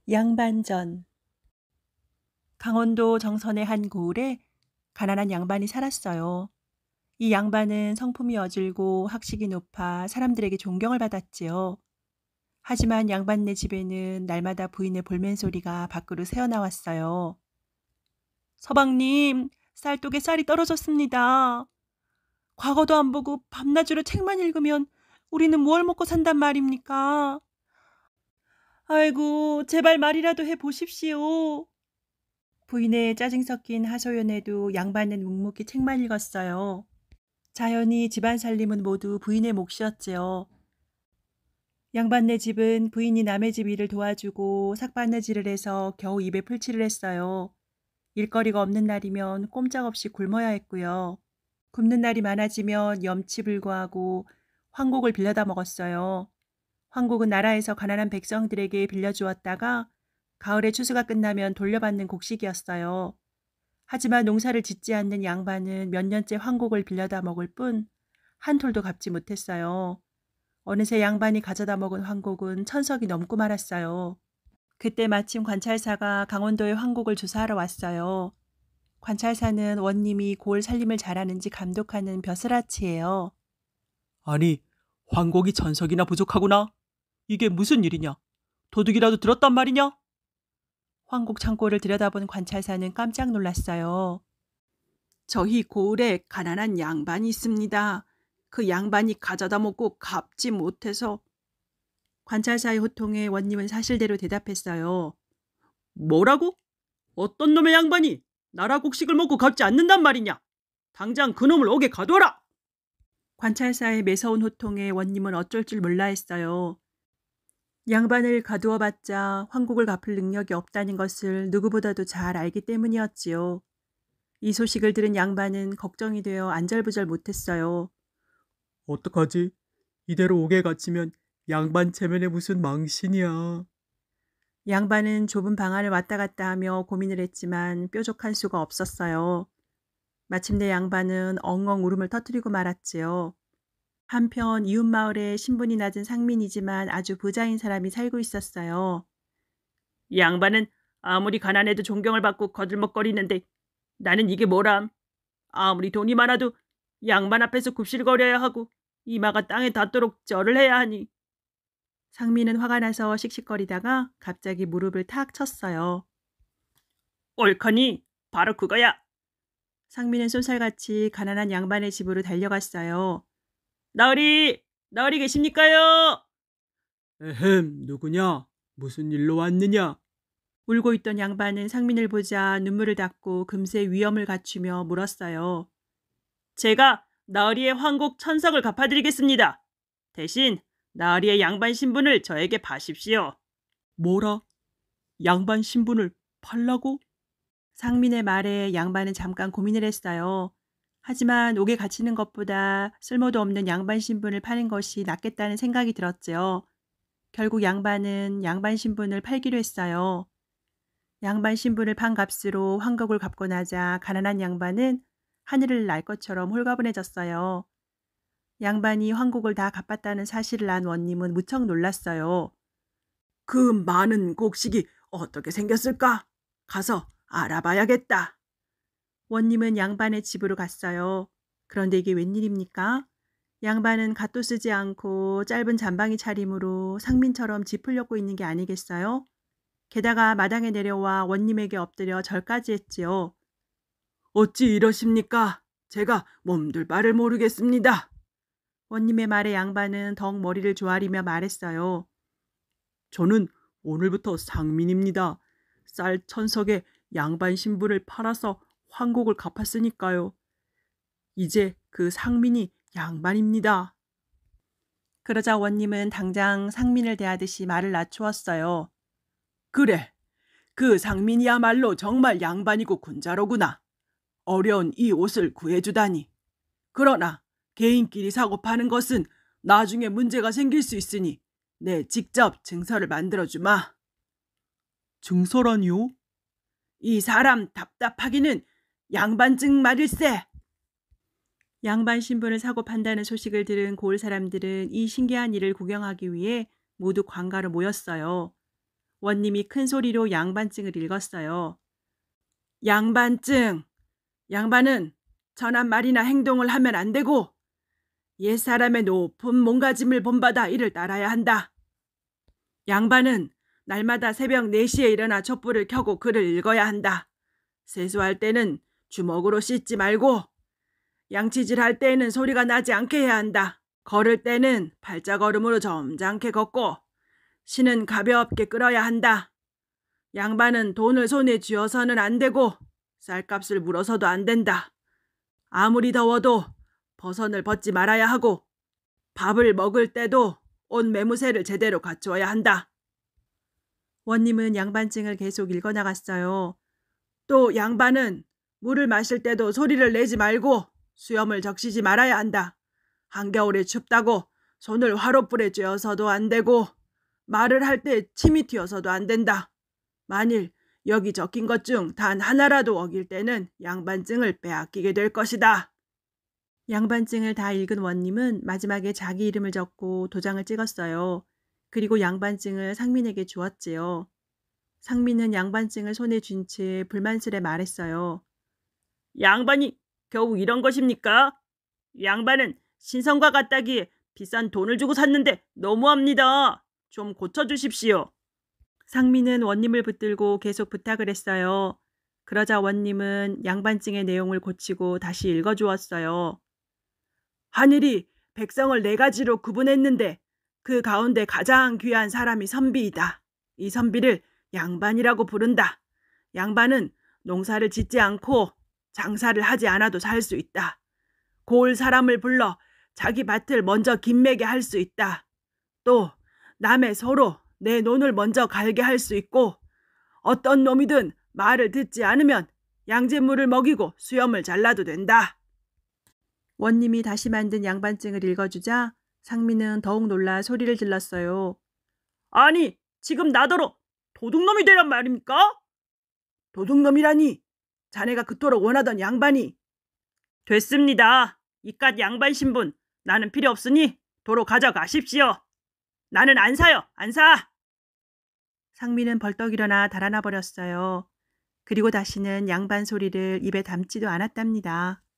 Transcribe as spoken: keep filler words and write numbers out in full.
양반전. 강원도 정선의 한 고을에 가난한 양반이 살았어요. 이 양반은 성품이 어질고 학식이 높아 사람들에게 존경을 받았지요. 하지만 양반네 집에는 날마다 부인의 볼멘 소리가 밖으로 새어나왔어요. 서방님, 쌀독에 쌀이 떨어졌습니다. 과거도 안 보고 밤낮으로 책만 읽으면 우리는 뭘 먹고 산단 말입니까? 아이고, 제발 말이라도 해보십시오. 부인의 짜증 섞인 하소연에도 양반은 묵묵히 책만 읽었어요. 자연히 집안 살림은 모두 부인의 몫이었지요. 양반네 집은 부인이 남의 집 일을 도와주고 삭바느질을 해서 겨우 입에 풀칠을 했어요. 일거리가 없는 날이면 꼼짝없이 굶어야 했고요. 굶는 날이 많아지면 염치불구하고 황곡을 빌려다 먹었어요. 황곡은 나라에서 가난한 백성들에게 빌려주었다가 가을에 추수가 끝나면 돌려받는 곡식이었어요. 하지만 농사를 짓지 않는 양반은 몇 년째 황곡을 빌려다 먹을 뿐 한 톨도 갚지 못했어요. 어느새 양반이 가져다 먹은 황곡은 천석이 넘고 말았어요. 그때 마침 관찰사가 강원도의 황곡을 조사하러 왔어요. 관찰사는 원님이 고을 살림을 잘하는지 감독하는 벼슬아치예요. 아니, 황곡이 천석이나 부족하구나. 이게 무슨 일이냐? 도둑이라도 들었단 말이냐? 황곡 창고를 들여다본 관찰사는 깜짝 놀랐어요. 저희 고을에 가난한 양반이 있습니다. 그 양반이 가져다 먹고 갚지 못해서. 관찰사의 호통에 원님은 사실대로 대답했어요. 뭐라고? 어떤 놈의 양반이 나라 곡식을 먹고 갚지 않는단 말이냐? 당장 그놈을 옥에 가둬라! 관찰사의 매서운 호통에 원님은 어쩔 줄 몰라 했어요. 양반을 가두어봤자 황곡을 갚을 능력이 없다는 것을 누구보다도 잘 알기 때문이었지요. 이 소식을 들은 양반은 걱정이 되어 안절부절 못했어요. 어떡하지? 이대로 옥에 갇히면 양반 체면에 무슨 망신이야. 양반은 좁은 방 안을 왔다 갔다 하며 고민을 했지만 뾰족한 수가 없었어요. 마침내 양반은 엉엉 울음을 터뜨리고 말았지요. 한편 이웃마을에 신분이 낮은 상민이지만 아주 부자인 사람이 살고 있었어요. 양반은 아무리 가난해도 존경을 받고 거들먹거리는데 나는 이게 뭐람? 아무리 돈이 많아도 양반 앞에서 굽실거려야 하고 이마가 땅에 닿도록 절을 해야 하니. 상민은 화가 나서 씩씩거리다가 갑자기 무릎을 탁 쳤어요. 옳거니 바로 그거야. 상민은 쏜살같이 가난한 양반의 집으로 달려갔어요. 나으리, 나으리 계십니까요? 에헴, 누구냐? 무슨 일로 왔느냐? 울고 있던 양반은 상민을 보자 눈물을 닦고 금세 위엄을 갖추며 물었어요. 제가 나으리의 황곡 천석을 갚아드리겠습니다. 대신 나으리의 양반 신분을 저에게 파십시오. 뭐라? 양반 신분을 팔라고? 상민의 말에 양반은 잠깐 고민을 했어요. 하지만 옥에 갇히는 것보다 쓸모도 없는 양반 신분을 파는 것이 낫겠다는 생각이 들었지요. 결국 양반은 양반 신분을 팔기로 했어요. 양반 신분을 판 값으로 황곡을 갚고 나자 가난한 양반은 하늘을 날 것처럼 홀가분해졌어요. 양반이 황곡을 다 갚았다는 사실을 안 원님은 무척 놀랐어요. 그 많은 곡식이 어떻게 생겼을까? 가서 알아봐야겠다. 원님은 양반의 집으로 갔어요. 그런데 이게 웬일입니까? 양반은 갓도 쓰지 않고 짧은 잠방이 차림으로 상민처럼 짚으려고 있는 게 아니겠어요? 게다가 마당에 내려와 원님에게 엎드려 절까지 했지요. 어찌 이러십니까? 제가 몸둘 바를 모르겠습니다. 원님의 말에 양반은 더욱 머리를 조아리며 말했어요. 저는 오늘부터 상민입니다. 쌀 천석에 양반 신분을 팔아서 황곡을 갚았으니까요. 이제 그 상민이 양반입니다. 그러자 원님은 당장 상민을 대하듯이 말을 낮추었어요. 그래, 그 상민이야말로 정말 양반이고 군자로구나. 어려운 이 옷을 구해주다니. 그러나 개인끼리 사고 파는 것은 나중에 문제가 생길 수 있으니 내 직접 증서를 만들어주마. 증서라니요? 이 사람 답답하기는 양반증 말일세. 양반 신분을 사고 판다는 소식을 들은 고을 사람들은 이 신기한 일을 구경하기 위해 모두 관가로 모였어요. 원님이 큰 소리로 양반증을 읽었어요. 양반증. 양반은 천한 말이나 행동을 하면 안 되고 옛사람의 높은 몸가짐을 본받아 이를 따라야 한다. 양반은 날마다 새벽 네 시에 일어나 촛불을 켜고 글을 읽어야 한다. 세수할 때는 주먹으로 씻지 말고 양치질할 때에는 소리가 나지 않게 해야 한다. 걸을 때는 팔자걸음으로 점잖게 걷고 신은 가볍게 끌어야 한다. 양반은 돈을 손에 쥐어서는 안 되고 쌀값을 물어서도 안 된다. 아무리 더워도 버선을 벗지 말아야 하고 밥을 먹을 때도 옷 매무새를 제대로 갖추어야 한다. 원님은 양반증을 계속 읽어나갔어요. 또 양반은 물을 마실 때도 소리를 내지 말고 수염을 적시지 말아야 한다. 한겨울에 춥다고 손을 화롯불에 쬐어서도 안 되고 말을 할 때 침이 튀어서도 안 된다. 만일 여기 적힌 것 중 단 하나라도 어길 때는 양반증을 빼앗기게 될 것이다. 양반증을 다 읽은 원님은 마지막에 자기 이름을 적고 도장을 찍었어요. 그리고 양반증을 상민에게 주었지요. 상민은 양반증을 손에 쥔 채 불만스레 말했어요. 양반이 겨우 이런 것입니까? 양반은 신성과 같다기에 비싼 돈을 주고 샀는데 너무합니다. 좀 고쳐주십시오. 상민은 원님을 붙들고 계속 부탁을 했어요. 그러자 원님은 양반증의 내용을 고치고 다시 읽어주었어요. 하늘이 백성을 네 가지로 구분했는데 그 가운데 가장 귀한 사람이 선비이다. 이 선비를 양반이라고 부른다. 양반은 농사를 짓지 않고 장사를 하지 않아도 살 수 있다. 고을 사람을 불러 자기 밭을 먼저 김매게 할 수 있다. 또 남의 소로 내 논을 먼저 갈게 할 수 있고 어떤 놈이든 말을 듣지 않으면 양잿물을 먹이고 수염을 잘라도 된다. 원님이 다시 만든 양반증을 읽어주자 상민은 더욱 놀라 소리를 질렀어요. 아니, 지금 나더러 도둑놈이 되란 말입니까? 도둑놈이라니, 자네가 그토록 원하던 양반이. 됐습니다. 이깟 양반 신분 나는 필요 없으니 도로 가져가십시오. 나는 안 사요, 안 사. 상민은 벌떡 일어나 달아나 버렸어요. 그리고 다시는 양반 소리를 입에 담지도 않았답니다.